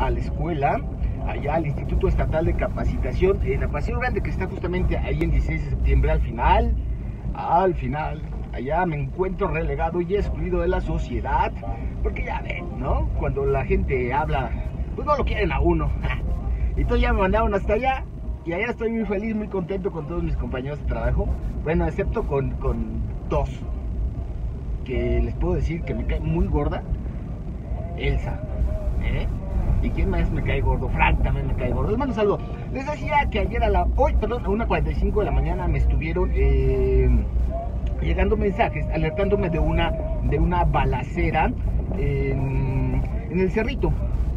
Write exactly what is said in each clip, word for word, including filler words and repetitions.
a la escuela, allá al Instituto Estatal de Capacitación, en la Paseo Grande, que está justamente ahí en dieciséis de septiembre. Al final, al final, allá me encuentro relegado y excluido de la sociedad, porque ya ven, ¿no? Cuando la gente habla, pues no lo quieren a uno. Entonces ya me mandaron hasta allá, y allá estoy muy feliz, muy contento con todos mis compañeros de trabajo, bueno, excepto con, con dos, que les puedo decir que me cae muy gorda, Elsa, ¿eh? ¿Y quién más me cae gordo? Frank también me cae gordo. Les mando un saludo. Les decía que ayer a la, hoy, perdón, a una cuarenta y cinco de la mañana me estuvieron eh, llegando mensajes alertándome de una, de una balacera en, en el Cerrito.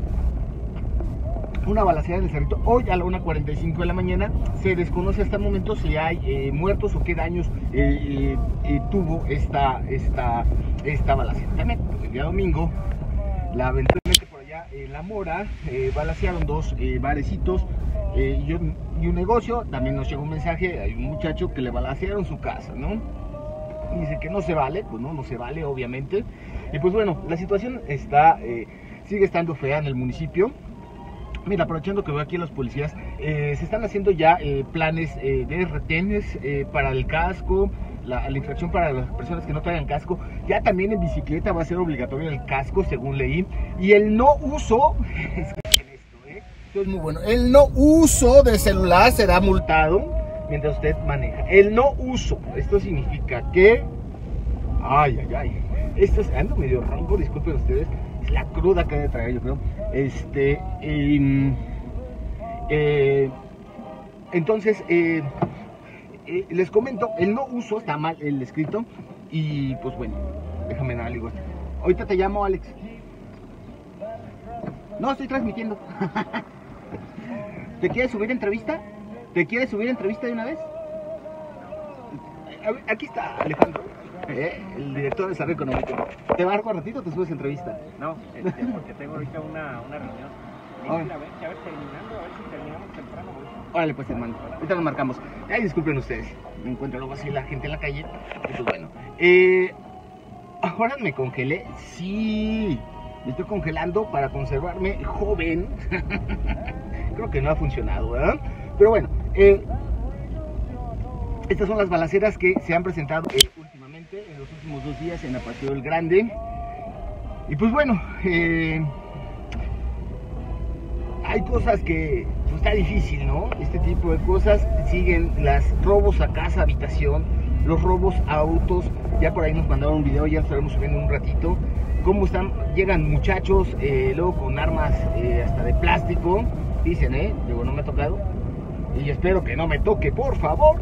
Una balacera en el Cerrito. Hoy a la una cuarenta y cinco de la mañana. Se desconoce hasta el momento si hay eh, muertos o qué daños eh, eh, tuvo esta, esta, esta balacera. También el día domingo, lamentablemente por allá en La Mora, eh, balacearon dos eh, barecitos eh, y, un, y un negocio. También nos llegó un mensaje, hay un muchacho que le balacearon su casa, ¿no? Y dice que no se vale, pues no, no se vale, obviamente. Y pues bueno, la situación está, eh, sigue estando fea en el municipio. Mira, aprovechando que veo aquí a los policías, eh, se están haciendo ya eh, planes eh, de retenes eh, para el casco, la, la infracción para las personas que no traigan casco. Ya también en bicicleta va a ser obligatorio el casco, según leí. Y el no uso, escuchen esto, ¿eh? Esto es muy bueno, el no uso de celular será multado mientras usted maneja. El no uso, esto significa que, ay, ay, ay, esto es, ando medio ronco, disculpen ustedes. Es la cruda que debe traer, yo creo. Este, eh, eh, entonces, eh, eh, les comento, el no uso está mal el escrito. Y pues bueno, déjame nada, digo. Ahorita te llamo, Alex. No, estoy transmitiendo. ¿Te quieres subir entrevista? ¿Te quieres subir entrevista de una vez? Aquí está Alejandro. ¿Eh? El director de Desarrollo Económico. ¿Te marco a ratito o te subes entrevista? No, este, porque tengo ahorita una, una reunión. Y a ver, a ver, terminando, a ver si terminamos temprano. Órale pues, hermano, ahorita nos marcamos. Ay, disculpen ustedes, me encuentro luego así la gente en la calle. Y pues bueno, eh, ahora me congelé. Sí, me estoy congelando para conservarme joven. Creo que no ha funcionado, ¿verdad? Pero bueno, eh, estas son las balaceras que se han presentado eh, últimamente, en los últimos dos días en la Paseo del Grande. Y pues bueno, eh, hay cosas que pues, está difícil, ¿no? Este tipo de cosas. Siguen las robos a casa, habitación, los robos a autos. Ya por ahí nos mandaron un video, ya lo estaremos subiendo en un ratito. Cómo están, llegan muchachos, eh, luego con armas eh, hasta de plástico. Dicen, ¿eh? Digo, no me ha tocado. Y espero que no me toque, por favor.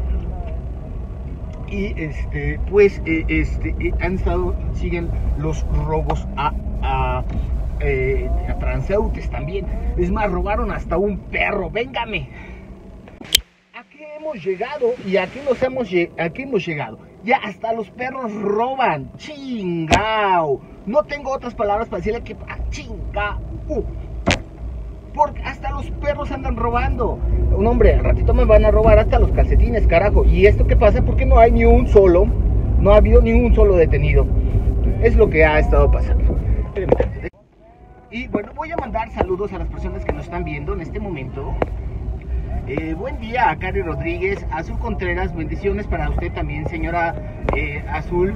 Y este, pues, eh, este, eh, han estado, siguen los robos a, a, eh, a transeúntes también. Es más, robaron hasta un perro. Véngame. ¿A qué hemos llegado? ¿Y a qué nos hemos, a qué hemos llegado? Ya hasta los perros roban. Chingao. No tengo otras palabras para decirle que ah, chingao. Porque hasta los perros andan robando. Un hombre, al ratito me van a robar hasta los calcetines, carajo. ¿Y esto qué pasa? Porque no hay ni un solo, no ha habido ni un solo detenido. Es lo que ha estado pasando. Y bueno, voy a mandar saludos a las personas que nos están viendo en este momento. Eh, buen día a Cari Rodríguez, Azul Contreras, bendiciones para usted también, señora eh, Azul.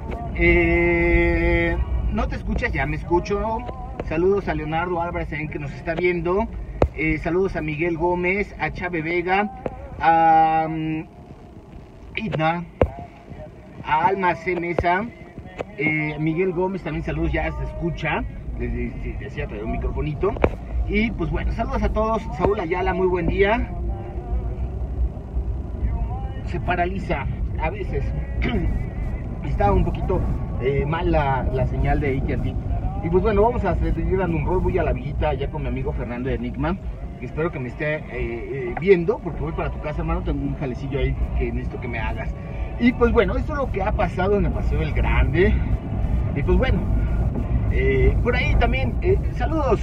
Eh, no te escuchas, ya me escucho. Saludos a Leonardo Álvarez también que nos está viendo. Eh, saludos a Miguel Gómez, a Chávez Vega, a um, Idna, a Alma C. Mesa, eh, Miguel Gómez también saludos, ya se escucha. Les decía traer un microfonito. Y pues bueno, saludos a todos. Saúl Ayala, muy buen día. Se paraliza a veces. Está un poquito eh, mal la, la señal de A T and T. Y pues bueno, vamos a seguir dando un rol. Voy a la villita ya con mi amigo Fernando de Enigma, que espero que me esté eh, eh, viendo, porque voy para tu casa, hermano. Tengo un jalecillo ahí que necesito que me hagas. Y pues bueno, esto es lo que ha pasado en el Paseo del Grande. Y pues bueno, eh, por ahí también, eh, saludos.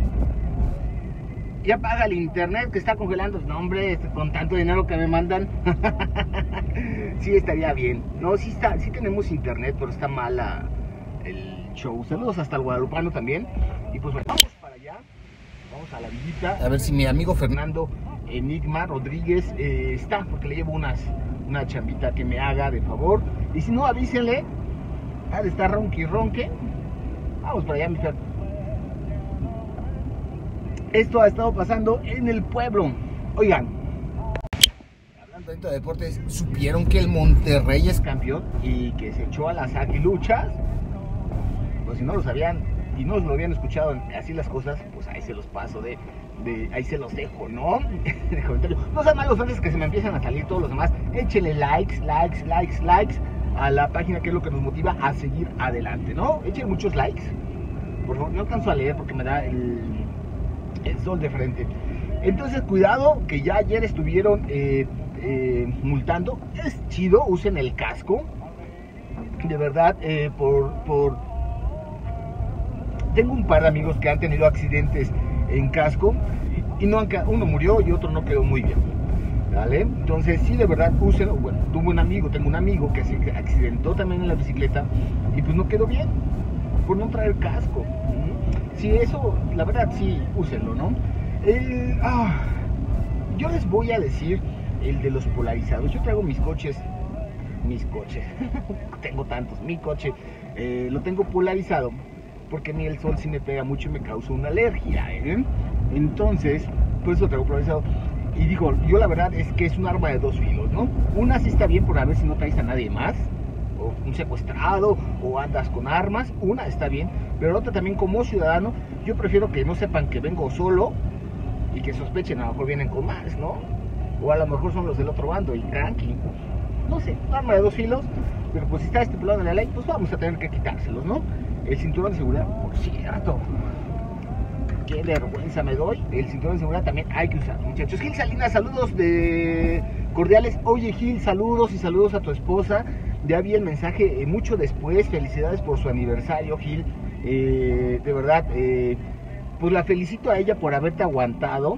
Ya paga el internet que está congelando. No, hombre, con tanto dinero que me mandan. Sí estaría bien. No, sí está, sí tenemos internet, pero está mala el show. Saludos hasta el guadalupano también. Y pues bueno, vamos para allá. Vamos a la villita, a ver si mi amigo Fernando Enigma Rodríguez eh, está, porque le llevo unas, una chambita que me haga de favor. Y si no, avísenle, ha de estar ronqui ronque. Vamos para allá, mi Fer. Esto ha estado pasando en el pueblo. Oigan, hablando de deportes, ¿supieron que el Monterrey es campeón y que se echó a las aguiluchas? Pues si no lo sabían y no lo habían escuchado así las cosas, pues ahí se los paso de, de ahí se los dejo, ¿no? De comentario. No sean malos antes que se me empiezan a salir todos los demás. Échenle likes, likes, likes, likes a la página, que es lo que nos motiva a seguir adelante, ¿no? Echen muchos likes. Por favor, no alcanzo a leer porque me da el, el sol de frente. Entonces, cuidado, que ya ayer estuvieron eh, eh, multando. Es chido, usen el casco. De verdad, eh, por, por... Tengo un par de amigos que han tenido accidentes en casco y no han, uno murió y otro no quedó muy bien, ¿vale? Entonces, sí, de verdad, úsenlo. Bueno, tuve un amigo, tengo un amigo que se accidentó también en la bicicleta y pues no quedó bien por no traer casco. Sí, eso, la verdad, sí, úsenlo, ¿no? El, ah, yo les voy a decir el de los polarizados. Yo traigo mis coches, mis coches, tengo tantos, mi coche, eh, lo tengo polarizado porque a mí el sol sí me pega mucho y me causa una alergia, ¿eh? Entonces, pues lo traigo polarizado. Y digo, yo la verdad es que es un arma de dos filos, ¿no? Una sí está bien por a ver si no traes a nadie más, o un secuestrado, o andas con armas. Una está bien, pero la otra también, como ciudadano, yo prefiero que no sepan que vengo solo y que sospechen, a lo mejor vienen con más, ¿no? O a lo mejor son los del otro bando y tranqui. No sé, arma de dos filos, pero pues si está estipulado en la ley, pues vamos a tener que quitárselos, ¿no? El cinturón de seguridad, por cierto, qué vergüenza me doy. El cinturón de seguridad también hay que usar, muchachos. Gil Salinas, saludos de cordiales. Oye, Gil, saludos y saludos a tu esposa. Ya vi el mensaje eh, mucho después. Felicidades por su aniversario, Gil. Eh, de verdad, eh, pues la felicito a ella por haberte aguantado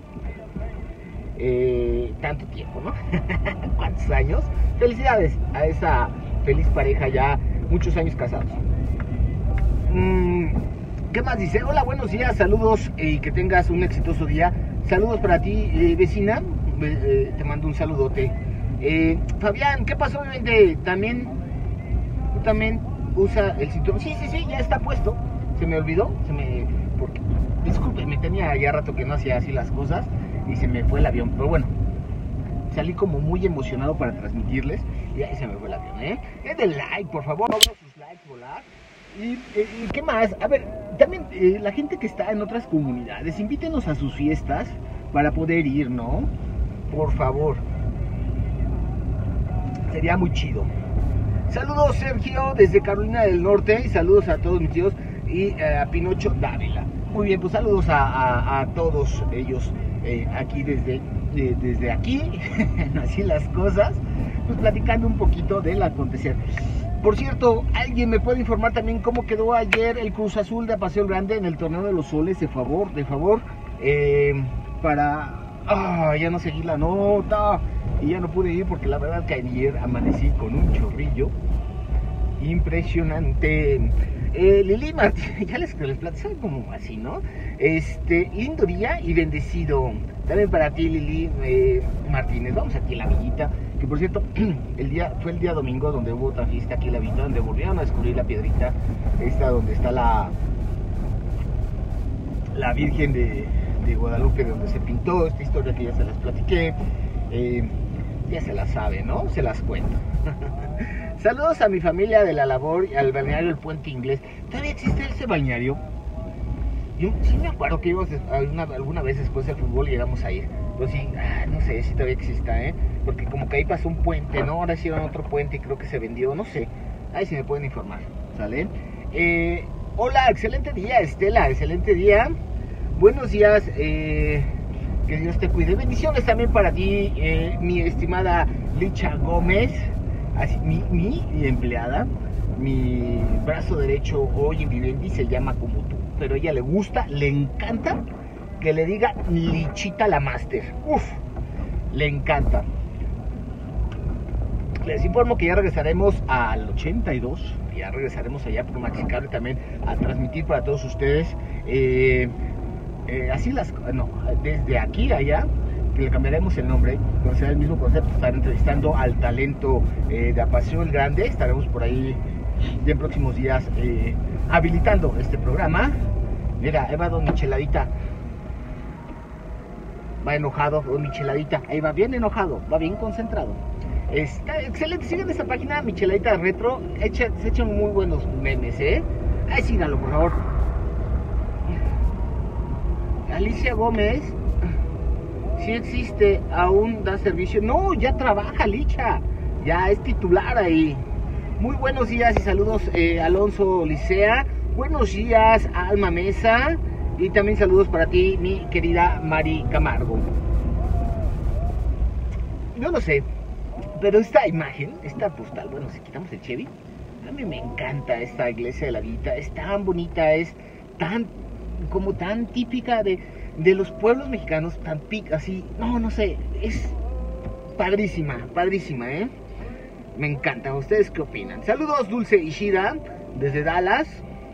eh, tanto tiempo, ¿no? ¿Cuántos años? Felicidades a esa feliz pareja, ya muchos años casados. Mm, ¿qué más dice? Hola, buenos días, saludos y eh, que tengas un exitoso día. Saludos para ti, eh, vecina. Eh, te mando un saludote. Eh, Fabián, ¿qué pasó, obviamente? También, tú también usa el cinturón. Sí, sí, sí, ya está puesto. Se me olvidó, se me... Porque, disculpe, me tenía ya rato que no hacía así las cosas y se me fue el avión. Pero bueno, salí como muy emocionado para transmitirles y ahí se me fue el avión, ¿eh? Es de like, por favor, abro sus likes, volar. Y, eh, y qué más, a ver, también eh, la gente que está en otras comunidades, invítenos a sus fiestas para poder ir, ¿no? Por favor, sería muy chido. Saludos, Sergio, desde Carolina del Norte, y saludos a todos mis tíos y eh, a Pinocho Dávila. Muy bien, pues saludos a, a, a todos ellos eh, aquí desde, eh, desde aquí, así las cosas, pues platicando un poquito del acontecer. Por cierto, ¿alguien me puede informar también cómo quedó ayer el Cruz Azul de Paseo Grande en el Torneo de los Soles? De favor, de favor, eh, para... Ah, ya no seguí la nota y ya no pude ir porque la verdad que ayer amanecí con un chorrillo impresionante. Eh, Lili Martínez, ya les, les platico como así, ¿no? Este, lindo día y bendecido. También para ti, Lili eh, Martínez. Vamos aquí a la villita. Que por cierto, el día fue el día domingo donde hubo otra fiesta aquí en la villa, donde volvieron a descubrir la piedrita, esta donde está la la Virgen de, de Guadalupe, donde se pintó esta historia que ya se las platiqué, eh, ya se las sabe, ¿no? Se las cuento. Saludos a mi familia de la labor y al balneario El Puente Inglés. ¿Todavía existe ese balneario? Yo sí me acuerdo que íbamos alguna, alguna vez después del fútbol llegamos a ir. Pero sí, ah, no sé si todavía exista, ¿eh? Porque como que ahí pasó un puente, ¿no? Ahora hicieron otro puente y creo que se vendió, no sé. Ahí sí me pueden informar, ¿sale? Eh, hola, excelente día, Estela, excelente día. Buenos días, eh, que Dios te cuide. Bendiciones también para ti, eh, mi estimada Licha Gómez, así, mi, mi empleada. Mi brazo derecho hoy en Vivendi se llama como tú, pero a ella le gusta, le encanta que le diga Lichita la Master. Uf, le encanta. Les informo que ya regresaremos al ochenta y dos, ya regresaremos allá por Maxicable también a transmitir para todos ustedes. Eh, eh, así las, no, desde aquí a allá, que le cambiaremos el nombre, pero será el mismo concepto, estar entrevistando al talento eh, de Apaseo el Grande. Estaremos por ahí ya en próximos días eh, habilitando este programa. Mira, ahí va Don Micheladita, va enojado Don Micheladita, ahí va bien enojado, va bien concentrado. Está excelente, sigan esta página Micheladita Retro, echa, se echan muy buenos memes, ¿eh? Ahí síganlo, por favor. Alicia Gómez, sí existe, aún da servicio. No, ya trabaja Licha, ya es titular ahí. Muy buenos días y saludos, eh, Alonso Licea. Buenos días, Alma Mesa. Y también saludos para ti, mi querida Mari Camargo. Yo no sé, pero esta imagen, esta postal, bueno, si quitamos el Chevy, a mí me encanta esta iglesia de la Vita. Es tan bonita, es tan, como tan típica de, de los pueblos mexicanos, tan pica, así, no, no sé, es padrísima, padrísima, ¿eh? Me encanta. ¿Ustedes qué opinan? Saludos, Dulce Ishida, desde Dallas.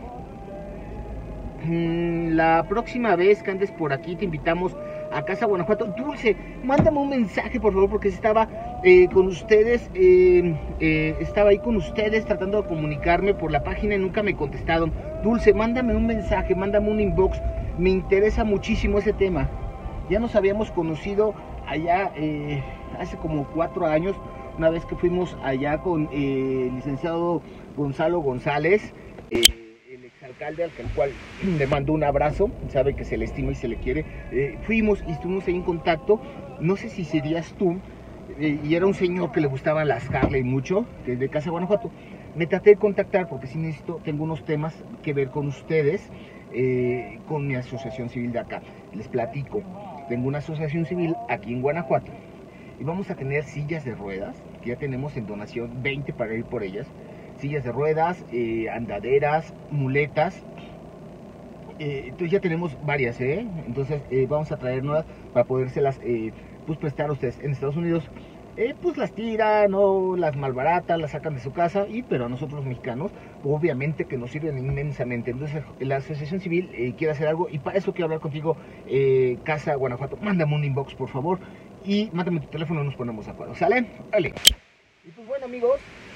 La próxima vez que andes por aquí te invitamos a Casa Guanajuato. Dulce, mándame un mensaje por favor, porque estaba eh, con ustedes, eh, eh, estaba ahí con ustedes tratando de comunicarme por la página y nunca me contestaron. Dulce, mándame un mensaje, mándame un inbox, me interesa muchísimo ese tema. Ya nos habíamos conocido allá eh, hace como cuatro años, una vez que fuimos allá con eh, el licenciado Gonzalo González, eh, el exalcalde al cual le mando un abrazo, sabe que se le estima y se le quiere. Eh, fuimos y estuvimos ahí en contacto, no sé si serías tú, eh, y era un señor que le gustaban las Harley mucho, que es de Casa Guanajuato. Me traté de contactar porque sí necesito, tengo unos temas que ver con ustedes, eh, con mi asociación civil de acá. Les platico, tengo una asociación civil aquí en Guanajuato y vamos a tener sillas de ruedas, que ya tenemos en donación veinte para ir por ellas. Sillas de ruedas, eh, andaderas, muletas, eh, entonces ya tenemos varias, ¿eh? Entonces eh, vamos a traer nuevas para podérselas eh, pues prestar a ustedes. En Estados Unidos eh, pues las tiran o las malbaratas, las sacan de su casa, y pero a nosotros los mexicanos obviamente que nos sirven inmensamente. Entonces la asociación civil eh, quiere hacer algo y para eso quiero hablar contigo, eh, Casa Guanajuato. Mándame un inbox por favor y mándame tu teléfono y nos ponemos de acuerdo, ¿sale? Vale. Y pues bueno amigos,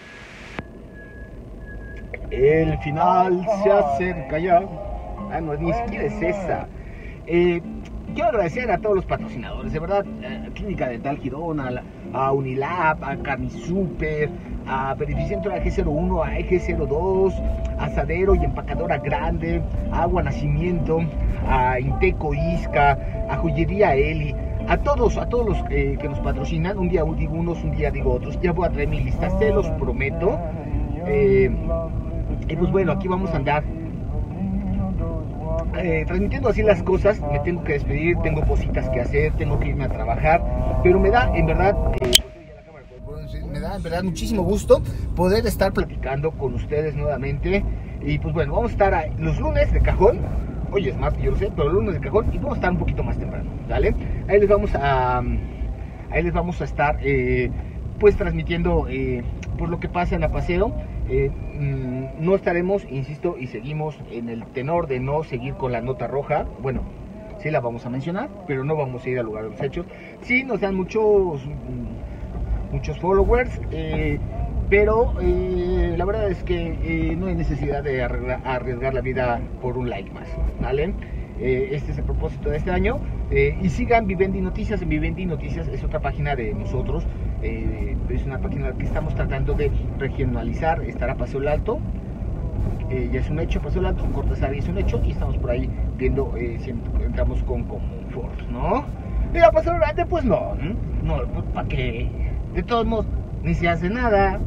el final se acerca ya. Ah, no, ni siquiera es esa. Eh, quiero agradecer a todos los patrocinadores, de verdad, a Clínica Dental Girón, a, la, a Unilab, a Carnisuper, a Beneficentro A G cero uno, a E G cero dos, a Sadero y Empacadora Grande, a Agua Nacimiento, a Inteco Isca, a Joyería Eli, a todos, a todos los eh, que nos patrocinan. Un día digo unos, un día digo otros. Ya voy a traer mi lista, se los prometo. Eh, y pues bueno, aquí vamos a andar eh, transmitiendo así las cosas. Me tengo que despedir, tengo cositas que hacer, tengo que irme a trabajar, pero me da en verdad eh, me da en verdad muchísimo gusto poder estar platicando con ustedes nuevamente. Y pues bueno, vamos a estar ahí, los lunes de cajón. Hoy es martes, yo lo sé, pero lunes de cajón, y vamos a estar un poquito más temprano, ¿vale? Ahí les vamos a ahí les vamos a estar eh, pues transmitiendo eh, por lo que pasa en Apaseo. Eh, mmm, no estaremos, insisto, y seguimos en el tenor de no seguir con la nota roja. Bueno, sí la vamos a mencionar, pero no vamos a ir al lugar de los hechos. Sí nos dan muchos mmm, muchos followers, eh, pero eh, la verdad es que eh, no hay necesidad de arriesgar, arriesgar la vida por un like más, ¿vale? Eh, este es el propósito de este año. Eh, y sigan Vivendi Noticias. En Vivendi Noticias es otra página de nosotros. Eh, es una página que estamos tratando de regionalizar. Estará Paseo el Alto, eh, ya es un hecho. Paseo el Alto, Cortázar es un hecho, y estamos por ahí viendo eh, si entramos con Confort, ¿no? Y a Paseo el Grande, pues no, no, pues, ¿para qué? De todos modos, ni se hace nada.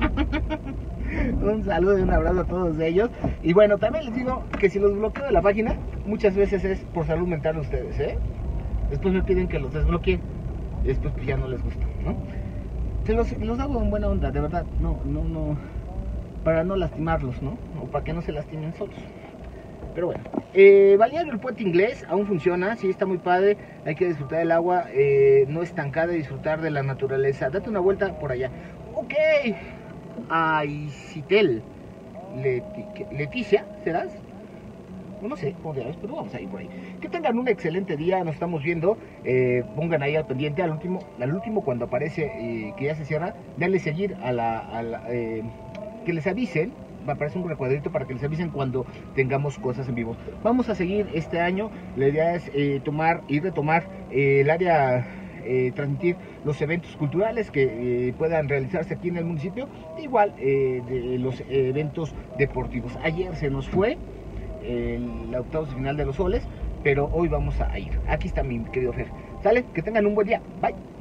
Un saludo y un abrazo a todos ellos. Y bueno, también les digo que si los bloqueo de la página, muchas veces es por salud mental de ustedes, ¿eh? Después me piden que los desbloquee y después pues ya no les gusta, ¿no? Se los, los hago en buena onda, de verdad. No, no, no, para no lastimarlos, ¿no? O para que no se lastimen solos. Pero bueno, eh, Balneario El Puente Inglés aún funciona, sí, está muy padre. Hay que disfrutar del agua eh, no estancada, y disfrutar de la naturaleza. Date una vuelta por allá. Ok. A Isitel Leti Leticia, ¿serás? no sé cómo te llamas, pero vamos a ir por ahí. Que tengan un excelente día, nos estamos viendo, eh, pongan ahí al pendiente, al último, al último cuando aparece eh, que ya se cierra, denle seguir a la, a la eh, que les avisen, va a aparecer un recuadrito para que les avisen cuando tengamos cosas en vivo. Vamos a seguir este año, la idea es eh, tomar y retomar eh, el área, eh, transmitir los eventos culturales que eh, puedan realizarse aquí en el municipio, igual eh, de los eh, eventos deportivos. Ayer se nos fue el octavos de final de los soles, pero hoy vamos a ir. Aquí está mi querido Fer. ¿Sale? Que tengan un buen día. Bye.